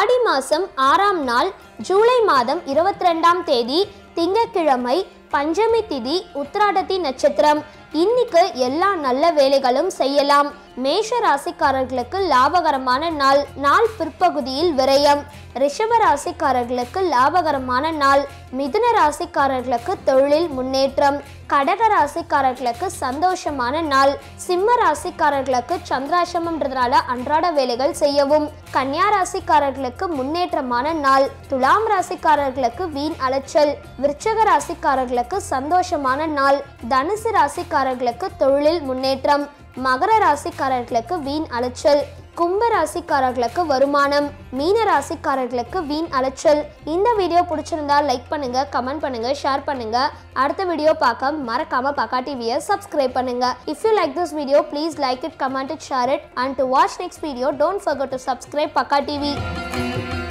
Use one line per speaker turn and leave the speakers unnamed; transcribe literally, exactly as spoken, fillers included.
ஆடி மாதம் ஆறாம் நாள் ஜூலை மாதம் இருபத்தி ரெண்டாம் தேதி திங்கட்கிழமை, பஞ்சமி திதி, உத்திராடத்தி நட்சத்திரம். இன்னைக்கு எல்லா நல்ல வேலைகளும் செய்யலாம். மேஷ ராசிக்காரர்களுக்கு லாபகரமான நாள். நாள் பிற்பகுதியில் விரயம். ரிஷப ராசிக்காரர்களுக்கு லாபகரமான நாள். மிதுன ராசிக்காரர்களுக்கு தொழில் முன்னேற்றம். கடக ராசிக்காரர்களுக்கு சந்தோஷமான நாள். சிம்ம ராசிக்காரர்களுக்கு சந்திராசிரமம்ன்றதுனால அன்றாட வேலைகள் செய்யவும். கன்னியா ராசிக்காரர்களுக்கு முன்னேற்றமான நாள். துலாம் ராசிக்காரர்களுக்கு வீண் அலைச்சல். விருச்சக ராசிக்காரர்களுக்கு சந்தோஷமான நாள். தனுசு ராசிக்காரர்களுக்கு தொழில் முன்னேற்றம். மகர ராசிக்காரர்களுக்கு வீண் அலைச்சல். கும்ப ராசிக்காரர்களுக்கு வருமானம். மீன ராசிக்காரர்களுக்கு வீண் அலைச்சல். இந்த வீடியோ பிடிச்சிருந்தா லைக் பண்ணுங்க, கமெண்ட் பண்ணுங்க, ஷேர் பண்ணுங்க. அடுத்த வீடியோ பார்க்க மறக்காம பக்கா டிவியை சப்ஸ்கிரைப் பண்ணுங்க. If you like this video, please like it, comment it, share it, and to watch next video, don't forget to subscribe Pakka T V.